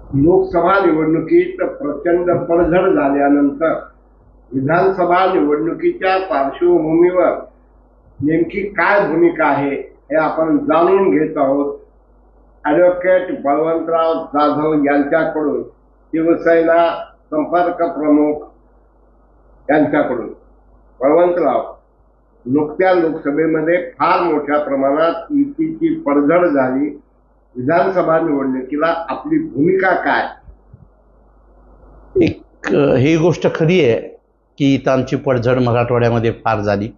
लोकसभा निवडणुकीत प्रचंड पडझड झाल्यानंतर विधानसभा निवडणुकीच्या पार्श्वभूमीवर नेमकी काय भूमिका आहे हे आपण जाणून घेत आहोत. ॲडव्होकेट बळवंतराव जाधव यांच्याकडून, शिवसेना संपर्क प्रमुख यांच्याकडून. बळवंतराव, नुकत्या लोकसभेमध्ये फार मोठ्या प्रमाणात युतीची पडझड झाली. विधानसभा निवडणुकीला आपली भूमिका काय? ही गोष्ट खरी आहे की इथं आमची पडझड मराठवाड्यामध्ये फार झाली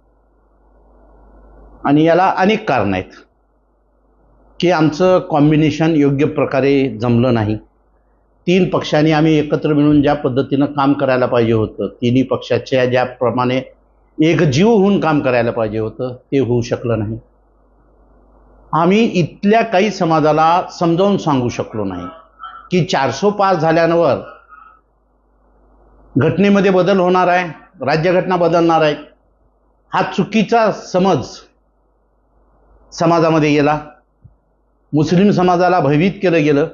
आणि याला अनेक कारण आहेत की आमचं कॉम्बिनेशन योग्य प्रकारे जमलं नाही. तीन पक्षांनी आम्ही एकत्र मिळून ज्या पद्धतीनं काम करायला पाहिजे होतं, तिन्ही पक्षाच्या ज्याप्रमाणे एकजीव होऊन काम करायला पाहिजे होतं ते होऊ शकलं नाही. आम्ही इथल्या काही समाजाला समजावून सांगू शकलो नाही की 400 पास झाल्यावर घटनेमध्ये बदल होणार आहे, राज्यघटना बदलणार आहे. हा चुकीचा समज समाजामध्ये गेला, मुस्लिम समाजाला भयभीत केलं गेलं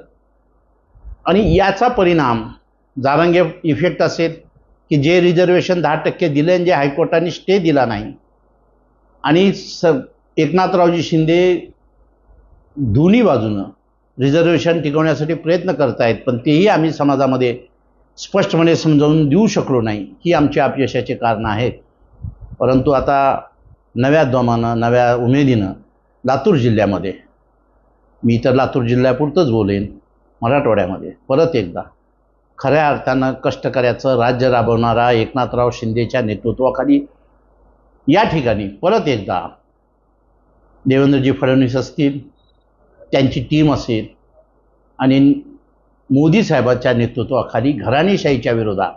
आणि याचा परिणाम जारंगे इफेक्ट असेल की जे रिझर्वेशन 10% दिले आणि जे हायकोर्टाने स्टे दिला नाही. आणि एकनाथरावजी शिंदे दोन्ही बाजूनं रिझर्वेशन टिकवण्यासाठी प्रयत्न करतायत, पण तेही आम्ही समाजामध्ये स्पष्टपणे समजावून देऊ शकलो नाही. ही आमची अपयशाची कारणं आहेत. परंतु आता नव्या जोमानं, नव्या उमेदीनं लातूर जिल्ह्यामध्ये, मी तर लातूर जिल्ह्यापुरतंच बोलेन, मराठवाड्यामध्ये परत एकदा खऱ्या अर्थानं कष्टकऱ्याचं राज्य राबवणारा एकनाथराव शिंदेच्या नेतृत्वाखाली या ठिकाणी परत एकदा देवेंद्रजी फडणवीस असतील, त्यांची टीम असेल आणि मोदी साहेबांच्या नेतृत्वाखाली घराणेशाहीच्या विरोधात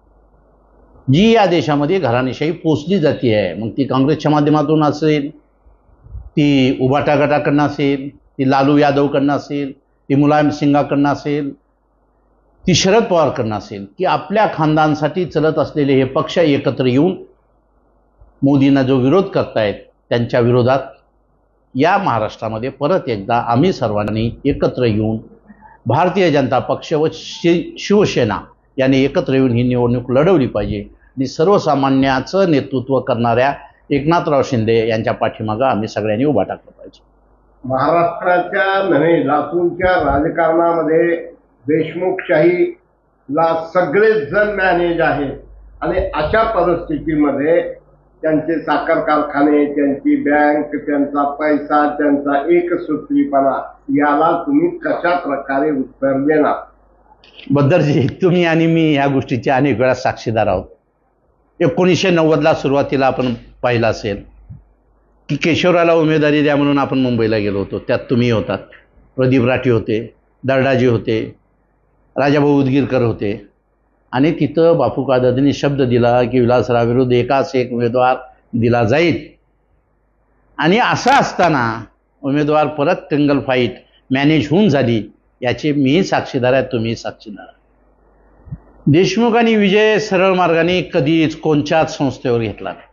जी या देशामध्ये घराणेशाही पोचली जाते आहे, मग ती काँग्रेसच्या माध्यमातून असेल, ती उभाटा गटाकडनं असेल, ती लालू यादवकडनं असेल, ती मुलायम सिंगाकडनं असेल, ती शरद पवारकडनं असेल, की आपल्या खानदानसाठी चलत असलेले हे पक्ष एकत्र येऊन मोदींना जो विरोध करतायत त्यांच्या विरोधात या महाराष्ट्रामध्ये परत एकदा आम्ही सर्वांनी एकत्र येऊन भारतीय जनता पक्ष व शिवसेना यांनी एकत्र येऊन ही निवडणूक लढवली पाहिजे आणि सर्वसामान्याचं नेतृत्व करणाऱ्या एकनाथराव शिंदे यांच्या पाठीमागं आम्ही सगळ्यांनी उभा टाकलं पाहिजे. महाराष्ट्राच्या नव्हे, लातूरच्या राजकारणामध्ये देशमुखशाहीला सगळेच जण मॅनेज आहेत आणि अशा परिस्थितीमध्ये त्यांचे साखर कारखाने, त्यांची बँक, त्यांचा पैसा, त्यांचा एकसूत्रीपणा, याला तुम्ही कशा प्रकारे उत्तर देणार? बद्दरजी, तुम्ही आणि मी या गोष्टीचे अनेक वेळा साक्षीदार आहोत. 1990ला सुरुवातीला आपण पाहिलं असेल की केशवरावला उमेदवारी द्या म्हणून आपण मुंबईला गेलो होतो. त्यात तुम्ही होतात, प्रदीप राठी होते, दर्डाजी होते, राजाभाऊ उदगीरकर होते आणि तिथं बापू काळदादेंनी शब्द दिला की विलासराव विरुद्ध एकाच एक उमेदवार दिला जाईल. आणि असं असताना उमेदवार परत टिंगल फाईट मॅनेज होऊन झाली, याचे मी साक्षीदार आहे, तुम्ही साक्षीदार. देशमुख आणि विजय सरळ मार्गाने कधीच कोणत्याच संस्थेवर घेतला नाही.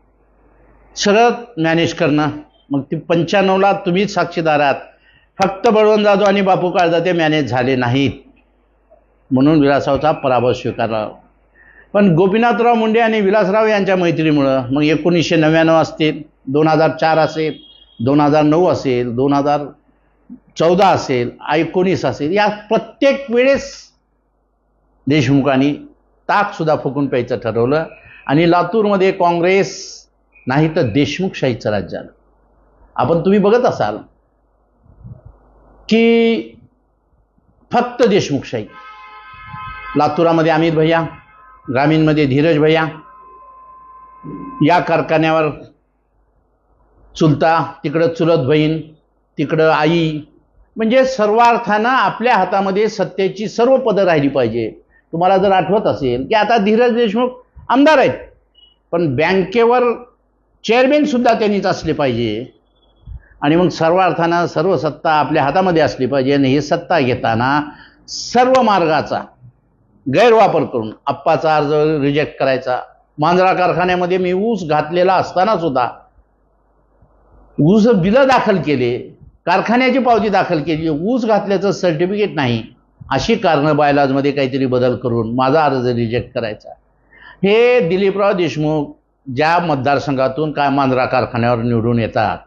सरळ मॅनेज करणं, मग ती 95ला तुम्हीच साक्षीदार आहात. फक्त बळवंत जाधव आणि बापू काळदाते मॅनेज झाले नाहीत म्हणून विलासरावचा पराभव स्वीकारला. पण गोपीनाथराव मुंडे आणि विलासराव यांच्या मैत्रीमुळं मग 1999 असतील, 2004 असेल, 2009 असेल, 2014 असेल, 19 असेल, या प्रत्येक वेळेस देशमुखांनी ताकसुद्धा फुकून प्यायचं ठरवलं आणि लातूरमध्ये काँग्रेस नाही तर देशमुखशाहीचं राज्य आलं. आपण तुम्ही बघत असाल की फक्त देशमुखशाही. लातूरामध्ये अमित भैया, ग्रामीणमध्ये धीरज भैया, या कारखान्यावर चुलता, तिकडं चुलत बहीण, तिकडं आई, म्हणजे सर्व अर्थानं आपल्या हातामध्ये सत्तेची सर्व पदं राहिली पाहिजे. तुम्हाला जर आठवत असेल की आता धीरज देशमुख आमदार आहेत, पण बँकेवर चेअरमॅन सुद्धा त्यांनीच असले पाहिजे आणि मग सर्व अर्थानं सर्व सत्ता आपल्या हातामध्ये असली पाहिजे. आणि ही सत्ता घेताना सर्व मार्गाचा गैरवापर करून आप्पाचा अर्ज रिजेक्ट करायचा. मांजरा कारखान्यामध्ये मी ऊस घातलेला असताना सुद्धा ऊस बिलं दाखल केले, कारखान्याची पावती दाखल केली, ऊस घातल्याचं सर्टिफिकेट नाही, अशी कारणं बायलॉजमध्ये काहीतरी बदल करून माझा अर्ज रिजेक्ट करायचा. हे दिलीपराव देशमुख ज्या मतदारसंघातून काय मांजरा कारखान्यावर निवडून येतात,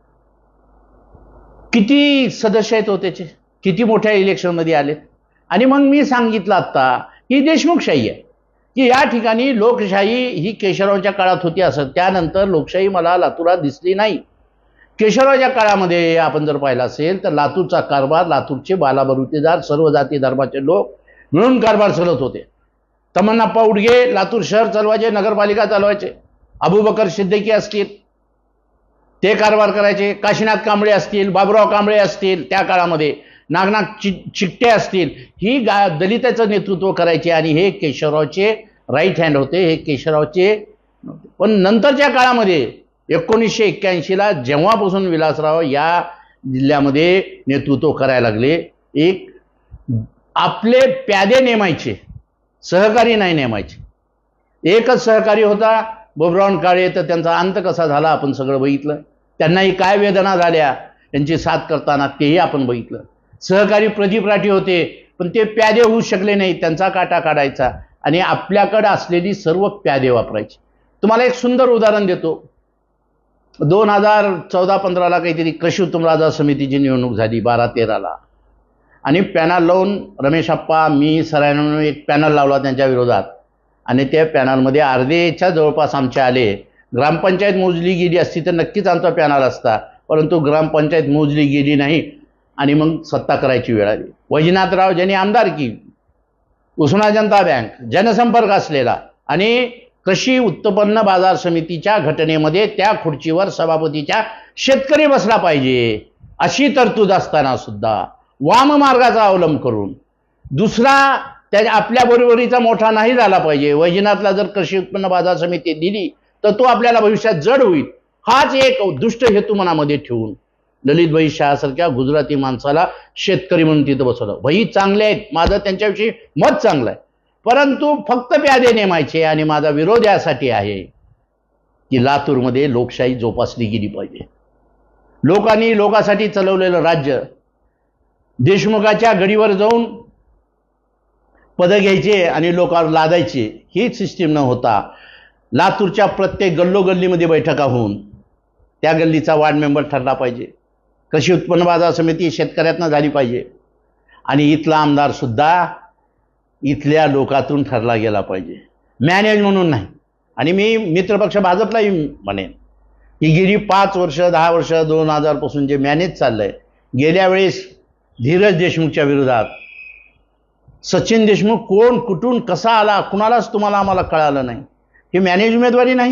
किती सदस्य आहेत हो त्याचे, किती मोठ्या इलेक्शनमध्ये आलेत. आणि मग मी सांगितलं आत्ता ही देशमुखशाही आहे, की या ठिकाणी लोकशाही ही केशवरावच्या काळात होती असं. त्यानंतर लोकशाही मला लातूरात दिसली नाही. केशवरावच्या काळामध्ये आपण जर पाहिलं असेल तर लातूरचा कारभार, लातूरचे बालाबरुतेदार सर्व जाती धर्माचे लोक मिळून कारभार चालवत होते. तमन्नाप्पा उडगे लातूर शहर चालवायचे, नगरपालिका चालवायचे. अबूबकर सिद्दीकी असतील ते कारभार करायचे, काशीनाथ कांबळे असतील, बाबुराव कांबळे असतील, त्या काळामध्ये नागनाथ चिकटे असतील, ही दलिताचं नेतृत्व करायचे आणि हे केशवरावचे राईट हँड होते, हे केशवरावचे. पण नंतरच्या काळामध्ये 1981ला जेव्हापासून विलासराव या जिल्ह्यामध्ये नेतृत्व करायला लागले, एक आपले प्यादे नेमायचे, सहकारी नाही नेमायचे. एकच सहकारी होता बबुराव काळे, तर त्यांचा अंत कसा झाला आपण सगळं बघितलं. त्यांनाही काय वेदना झाल्या त्यांची साथ करताना तेही आपण बघितलं. सहकारी प्रदीप राठी होते, पण ते प्यादे होऊ शकले नाही, त्यांचा काटा काढायचा आणि आपल्याकडे असलेली सर्व प्यादे वापरायची. तुम्हाला एक सुंदर उदाहरण देतो. 2014-15ला काहीतरी कृषी उत्पन्न बाजार समितीची निवडणूक झाली, 12-13ला, आणि पॅनल लावून रमेश आप्पा, मी सरांनी एक पॅनल लावला त्यांच्या विरोधात आणि त्या पॅनलमध्ये अर्धेच्या जवळपास आमचे आले. ग्रामपंचायत मोजली गेली असती तर नक्कीच आमचा पॅनल असता, परंतु ग्रामपंचायत मोजली गेली नाही आणि मग सत्ता करायची वेळ आली. वैजनाथराव ज्यांनी आमदारकी, उस्मा जनता बँक, जनसंपर्क असलेला आणि कृषी उत्पन्न बाजार समितीच्या घटनेमध्ये त्या खुर्चीवर सभापतीच्या शेतकरी बसला पाहिजे अशी तरतूद असताना सुद्धा वाम मार्गाचा अवलंब करून दुसरा त्या आपल्या बरोबरीचा मोठा नाही झाला पाहिजे. वैजनाथला जर कृषी उत्पन्न बाजार समिती दिली तर तो आपल्याला भविष्यात जड होईल, हाच एक दुष्ट हेतू मनामध्ये ठेवून ललितभाई शाहसारख्या गुजराती माणसाला शेतकरी म्हणून तिथं बसवलं. भाई चांगले आहेत, माझं त्यांच्याविषयी मत चांगलं आहे, परंतु फक्त प्यादे नेमायचे. आणि माझा विरोध यासाठी आहे की लातूरमध्ये लोकशाही जोपासली गेली पाहिजे. लोकांनी लोकांसाठी चालवलेलं राज्य देशमुखाच्या गडीवर जाऊन पदं घ्यायचे आणि लोकांवर लादायचे, ही सिस्टीम न होता लातूरच्या प्रत्येक गल्लोगल्लीमध्ये बैठका होऊन त्या गल्लीचा वार्ड मेंबर ठरला पाहिजे. कृषी उत्पन्न बाजार समिती शेतकऱ्यातनं झाली पाहिजे आणि इथला आमदार सुद्धा इथल्या लोकातून ठरला गेला पाहिजे, मॅनेज म्हणून नाही. आणि मी मित्रपक्ष भाजपलाही म्हणेन की गेली 5 वर्ष 10 वर्ष 2000 पासून जे मॅनेज चाललंय, गेल्या वेळेस धीरज देशमुखच्या विरोधात सचिन देशमुख कोण कुठून कसा आला कुणालाच तुम्हाला आम्हाला कळालं नाही. ही मॅनेज उमेदवारी नाही.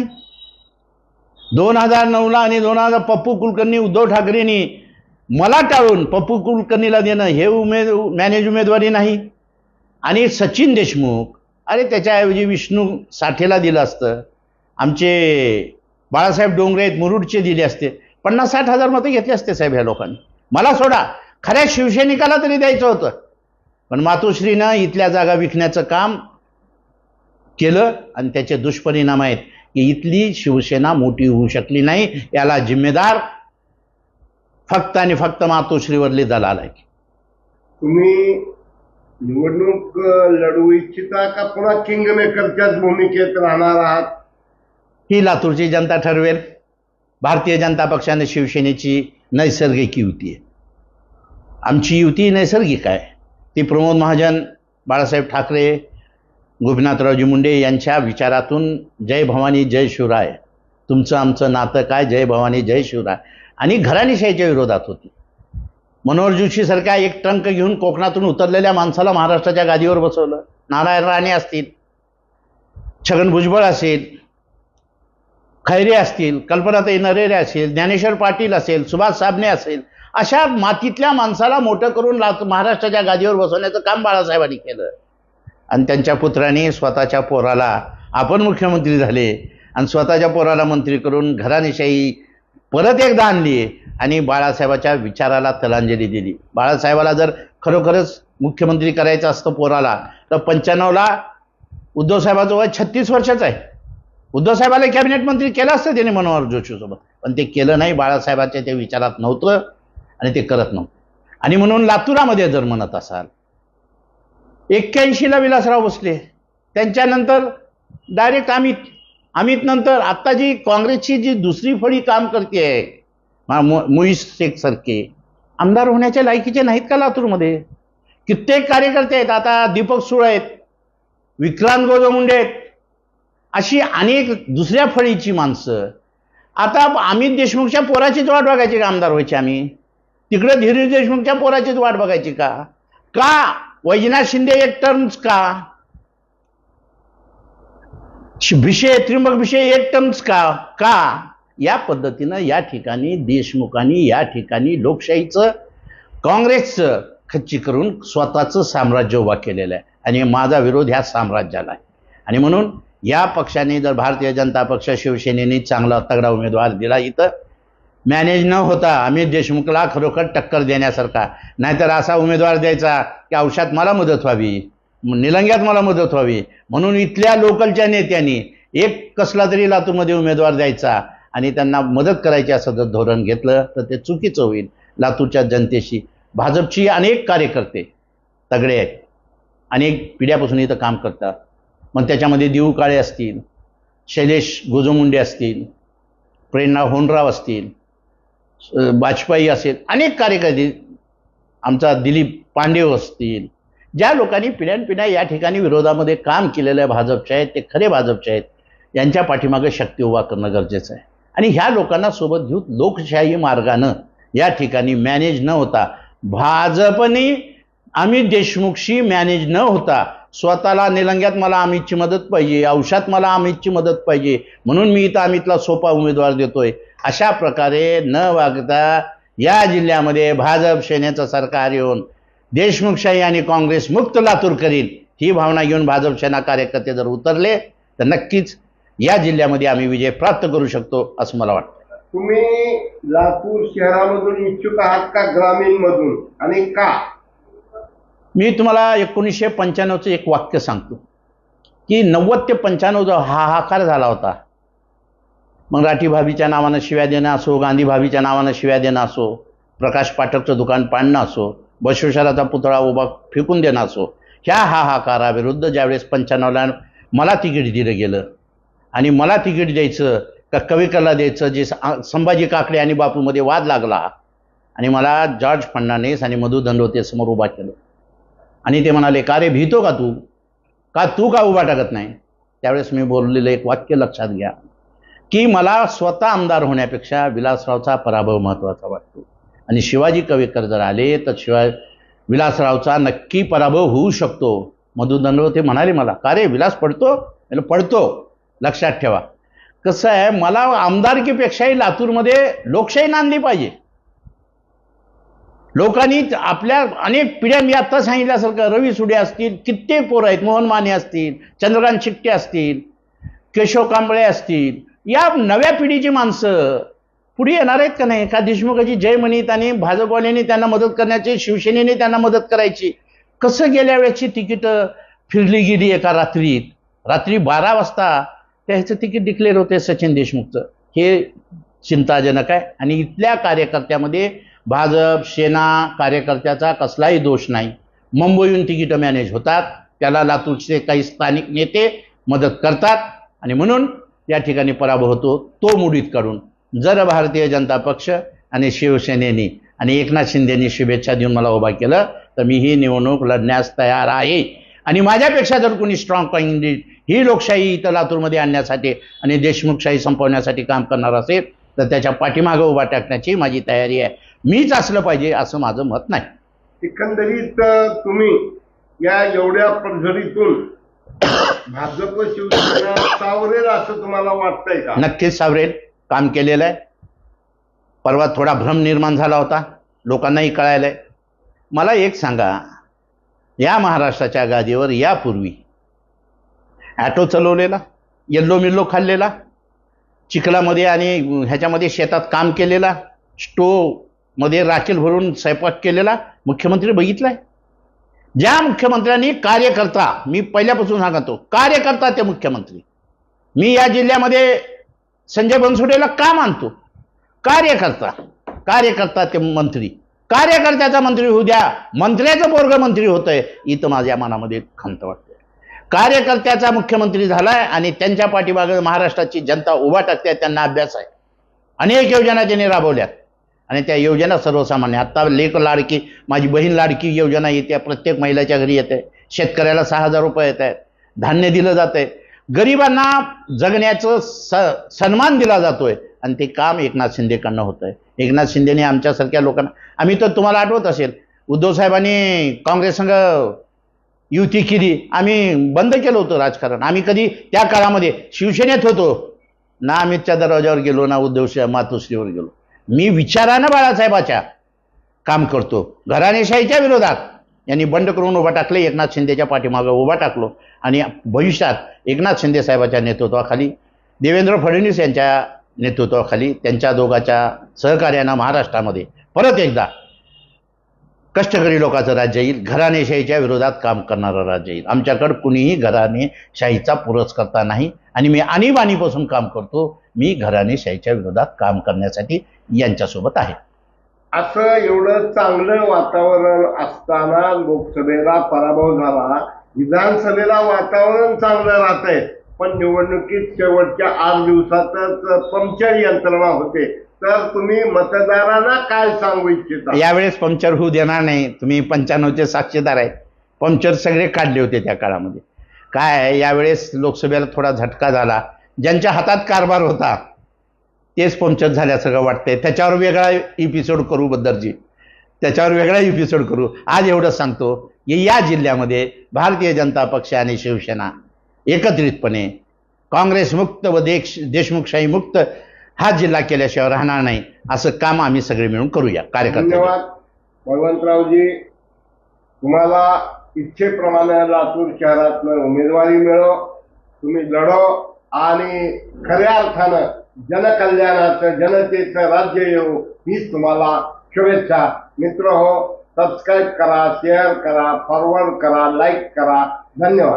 2009ला आणि 2000 पप्पू कुलकर्णी, उद्धव ठाकरेंनी मला टाळून पप्पू कुलकर्णीला देणं हे मॅनेज उमेदवारी नाही. आणि सचिन देशमुख, अरे त्याच्याऐवजी विष्णू साठेला दिलं असतं, आमचे बाळासाहेब डोंगरे आहेत मुरुडचे दिले असते, 50-60 हजार मतं घेतले असते साहेब ह्या लोकांनी. मला सोडा, खऱ्या शिवसैनिकाला तरी द्यायचं होतं, पण मातोश्रीनं इथल्या जागा विकण्याचं काम केलं आणि त्याचे दुष्परिणाम आहेत की इथली शिवसेना मोठी होऊ शकली नाही. याला जिम्मेदार फक्त आणि फक्त मातोश्रीवरले दलाल आहे. तुम्ही निवडणूक लढवू इच्छिता का पुन्हा किंगमेकरच्याच भूमिकेत राहणार आहात? ही लातूरची जनता ठरवेल. भारतीय जनता पक्षाने शिवसेनेची नैसर्गिक युती आहे. आमची युती नैसर्गिक आहे. ती प्रमोद महाजन, बाळासाहेब ठाकरे, गोपीनाथरावजी मुंडे यांच्या विचारातून जय भवानी जय शिवराय, तुमचं आमचं नातं काय, जय भवानी जय शिवराय, आणि घराणेशाहीच्या विरोधात होती. मनोहर जोशी सारख्या एक ट्रंक घेऊन कोकणातून उतरलेल्या माणसाला महाराष्ट्राच्या गादीवर बसवलं. नारायण राणे असतील, छगन भुजबळ असेल, खैरे असतील, कल्पनाताई नरेरे असेल, ज्ञानेश्वर पाटील असेल, सुभाष साबणे असेल, अशा मातीतल्या माणसाला मोठं करून महाराष्ट्राच्या गादीवर बसवण्याचं काम बाळासाहेबांनी केलं. आणि त्यांच्या पुत्रांनी स्वतःच्या पोराला, आपण मुख्यमंत्री झाले आणि स्वतःच्या पोराला मंत्री करून घराणेशाही परत एकदा आणली आणि बाळासाहेबाच्या विचाराला तिलांजली दिली. बाळासाहेबाला जर खरोखरच मुख्यमंत्री करायचं असतं पोराला, तर 95ला उद्धवसाहेबाचं वय 36 वर्षाचं आहे. उद्धवसाहेबाला कॅबिनेट मंत्री केलं असतं त्याने मनोहर जोशीसोबत, पण ते केलं नाही. बाळासाहेबाच्या ते विचारात नव्हतं आणि ते करत नव्हतं. आणि म्हणून लातुरामध्ये जर म्हणत असाल 81ला विलासराव भोसले, त्यांच्यानंतर डायरेक्ट अमित नंतर आता जी काँग्रेसची जी दुसरी फळी काम करते आहे मुईस शेख सारखे आमदार होण्याच्या लायकीचे नाहीत का लातूरमध्ये? कित्येक कार्यकर्ते आहेत, आता दीपक सुळ आहेत, विक्रांत गोजमुंडे आहेत, अशी अनेक दुसऱ्या फळीची माणसं. आता अमित देशमुखच्या पोराचीच वाट बघायची का आमदार व्हायची आम्ही? तिकडे धीरज देशमुखच्या पोराचीच वाट बघायची का? वैजनाथ शिंदे एक टर्म्स का? त्र्यंबक विषय एक टर्म्स का? या पद्धतीनं या ठिकाणी देशमुखांनी या ठिकाणी लोकशाहीचं काँग्रेसचं खच्ची करून स्वतःचं साम्राज्य उभा केलेलं आहे आणि माझा विरोध ह्या साम्राज्याला आहे. आणि म्हणून या पक्षाने जर भारतीय जनता पक्ष शिवसेनेने चांगला तगडा उमेदवार दिला, इथं मॅनेज न होता अमित देशमुखला खरोखर टक्कर देण्यासारखा, नाहीतर असा उमेदवार द्यायचा की औषधात मला मदत व्हावी, निलंग्यात मला मदत व्हावी, म्हणून इथल्या लोकलच्या नेत्यांनी एक कसला तरी लातूरमध्ये उमेदवार द्यायचा आणि त्यांना मदत करायची असं जर धोरण घेतलं तर ते चुकीचं होईल. लातूरच्या जनतेशी भाजपची अनेक कार्यकर्ते तगडे आहेत, अनेक पिढ्यापासून इथं काम करतात. मग त्याच्यामध्ये दिऊ काळे असतील, शैलेश गोजमुंडे असतील, प्रेरणा होनराव असतील, वाजपेयी असेल, अनेक कार्यकर्ते, आमचा दिलीप पांडे असतील, ज्या लोकांनी पिढ्यानपिढ्या या ठिकाणी विरोधामध्ये काम केलेलं आहे भाजपचे आहेत, ते खरे भाजपचे आहेत. यांच्या पाठीमागे शक्ती उभा करणं गरजेचं आहे आणि ह्या लोकांना सोबत घेऊन लोकशाही मार्गानं या ठिकाणी मॅनेज न होता, भाजपने अमित देशमुखशी मॅनेज न होता स्वतःला निलंग्यात मला अमितची मदत पाहिजे, औषधात मला अमितची मदत पाहिजे म्हणून मी इथं अमितला सोपा उमेदवार देतोय, अशा प्रकारे न वागता या जिल्ह्यामध्ये भाजप सेनेचं सरकार येऊन देशमुखशाही आणि काँग्रेस मुक्त लातूर करील ही भावना घेऊन भाजप सेना कार्यकर्ते जर उतरले तर नक्कीच या जिल्ह्यामध्ये आम्ही विजय प्राप्त करू शकतो असं मला वाटतं. तुम्ही लातूर शहरामधून इच्छुक आहात का ग्रामीण मधून आणि का? मी तुम्हाला 1995चं एक वाक्य सांगतो की 90 ते 95 जो हाहाकार झाला होता, मग राठी भाभीच्या नावानं शिव्या देणं असो, गांधी भाभीच्या नावानं शिव्या देणं असो, प्रकाश पाठकचं दुकान पाडणं असो, बसवेश्वराचा पुतळा उभा फेकून देणं असो, ह्या हाहाकाराविरुद्ध ज्यावेळेस 95ला मला तिकीट दिलं गेलं आणि मला तिकीट द्यायचं का कविकरला द्यायचं, जे संभाजी काकडे आणि बापूमध्ये वाद लागला आणि मला जॉर्ज फर्नांडिस आणि मधु दंडवते समोर उभा केलं आणि ते म्हणाले का रे भीतो का तू का उभा टाकत नाही? त्यावेळेस मी बोललेलं एक वाक्य लक्षात घ्या की मला स्वतः आमदार होण्यापेक्षा विलासरावचा पराभव महत्त्वाचा वाटतो आणि शिवाजी कवेकर जर आले तर विलासरावचा नक्की पराभव होऊ शकतो. मधु दंडवते म्हणाले मला का रे विलास पडतो. लक्षात ठेवा, कसं आहे, मला आमदारकीपेक्षाही लातूरमध्ये लोकशाही नांदली पाहिजे. लोकांनी आपल्या अनेक पिढ्या, मी आत्ता सांगितल्यासारखं रवी सुडे असतील, कित्येक पोरं आहेत, मोहन माने असतील, चंद्रकांत शिट्टे असतील, केशव कांबळे असतील, या नव्या पिढीची माणसं पुढे येणार आहेत का नाही? का देशमुखाची जय म्हणीत आणि भाजपवाल्यांनी त्यांना मदत करण्याची, शिवसेनेने त्यांना मदत करायची? कसं गेल्या वेळेची तिकीटं फिरली गेली एका रात्री 12 वाजता त्याचं तिकीट डिक्लेअर होते सचिन देशमुखचं. हे चिंताजनक आहे आणि इथल्या कार्यकर्त्यामध्ये भाजप सेना कार्यकर्त्याचा कसलाही दोष नाही. मुंबईहून तिकीटं मॅनेज होतात, त्याला लातूरचे काही स्थानिक नेते मदत करतात आणि म्हणून या ठिकाणी पराभव होतो. तो मुडीत काढून जर भारतीय जनता पक्ष आणि शिवसेनेने आणि एकनाथ शिंदेनी शुभेच्छा देऊन मला उभा केलं तर मी ही निवडणूक लढण्यास तयार आहे आणि माझ्यापेक्षा जर कोणी स्ट्रॉंग कॅन्डिडेट ही लोकशाही इथं लातूरमध्ये आणण्यासाठी आणि देशमुखशाही संपवण्यासाठी काम करणार असेल तर त्याच्या पाठीमागं उभा टाकण्याची माझी तयारी आहे. मीच असलं पाहिजे असं माझं मत नाही. एकंदरीत तुम्ही या एवढ्या पद्धतीतून भाजप शिवसेना सावरेल असं तुम्हाला वाटतंय का? नक्कीच सावरेल. काम केलेलं आहे. परवा थोडा भ्रम निर्माण झाला होता, लोकांनाही कळायलंय. मला एक सांगा, या महाराष्ट्राच्या गादीवर यापूर्वी ॲटो चालवलेला, येल्लो मिल्लो खाल्लेला, चिखलामध्ये आणि ह्याच्यामध्ये शेतात काम केलेला, स्टोवमध्ये राखेल भरून स्वयंपाक केलेला मुख्यमंत्री बघितलाय? ज्या मुख्यमंत्र्यांनी कार्यकर्ता, मी पहिल्यापासून सांगतो, कार्यकर्ता ते मुख्यमंत्री. मी या जिल्ह्यामध्ये संजय बनसोडेला का मानतो? कार्यकर्ता ते मंत्री. कार्यकर्त्याचा मंत्री होऊ द्या, मंत्र्याचं पोरग मंत्री होतंय, इथं माझ्या मनामध्ये खंत वाटते. कार्यकर्त्याचा मुख्यमंत्री झालाय आणि त्यांच्या पाठीमागे महाराष्ट्राची जनता उभा टाकते, त्यांना अभ्यास आहे. अनेक योजना त्यांनी राबवल्यात आणि त्या योजना सर्वसामान्य. आता लेक लाडकी, माझी बहीण लाडकी योजना येते, प्रत्येक महिलेच्या घरी येते. शेतकऱ्याला 6,000 रुपये येत आहेत, धान्य दिलं जातंय, गरिबांना जगण्याचं सन्मान दिला जातोय आणि ते काम एकनाथ शिंदेकडनं होतंय. एकनाथ शिंदेने आमच्यासारख्या लोकांना, आम्ही तर तुम्हाला आठवत असेल, उद्धव साहेबांनी काँग्रेस संघ युती केली, आम्ही बंद केलं होतं राजकारण. आम्ही कधी त्या काळामध्ये शिवसेनेत होतो ना, अमितच्या दरवाजावर गेलो ना उद्धव मातोश्रीवर गेलो. मी विचारानं बाळासाहेबाच्या काम करतो. घराणेशाहीच्या विरोधात यांनी बंड करून उभा टाकले, एकनाथ शिंदेच्या पाठीमागं उभा टाकलो आणि भविष्यात एकनाथ शिंदे साहेबाच्या नेतृत्वाखाली, देवेंद्र फडणवीस यांच्या नेतृत्वाखाली, त्यांच्या दोघांच्या सहकार्यानं महाराष्ट्रामध्ये परत एकदा कष्टकरी लोकांचं राज्य येईल, घराणेशाहीच्या विरोधात काम करणारं राज्य येईल. आमच्याकडं कुणीही घराणेशाहीचा पुरस्कर्ता नाही आणि मी आणीबाणीपासून काम करतो. मी घराणेशाहीच्या विरोधात काम करण्यासाठी यांच्यासोबत आहे. असं एवढं चांगलं वातावरण असताना लोकसभेला पराभव झाला, विधानसभेला वातावरण चांगलं राहतंय, पण निवडणुकीत शेवटच्या 8 दिवसातच पंक्चर यंत्रणा होते. तर तुम्ही मतदारांना काय सांगू इच्छिता? यावेळेस पंक्चर होऊ देणार नाही. तुम्ही 95चे साक्षीदार आहे. पंक्चर सगळे काढले होते त्या काळामध्ये. काय यावेळेस लोकसभेला थोडा झटका झाला. ज्यांच्या हातात कारभार होता तेच पंक्चर झाल्यासारखं वाटतंय. त्याच्यावर वेगळा एपिसोड करू बद्दरजी, त्याच्यावर वेगळा एपिसोड करू. आज एवढं सांगतो की या जिल्ह्यामध्ये भारतीय जनता पक्ष आणि शिवसेना एकत्रितपणे काँग्रेस मुक्त व देशमुखशाही मुक्त हा जिल्हा केल्याशिवाय राहणार नाही. असं काम आम्ही सगळे मिळून करूया. कार्यकर्ते. धन्यवाद बळवंतरावजी. तुम्हाला इच्छेप्रमाणे लातूर शहरातनं उमेदवारी मिळो, तुम्ही लढो आणि खऱ्या अर्थानं जनकल्याणाचं, जनतेचं राज्य येऊ, हीच तुम्हाला शुभेच्छा. मित्र हो, सबस्क्राईब करा, शेअर करा, फॉरवर्ड करा, लाईक करा. धन्यवाद.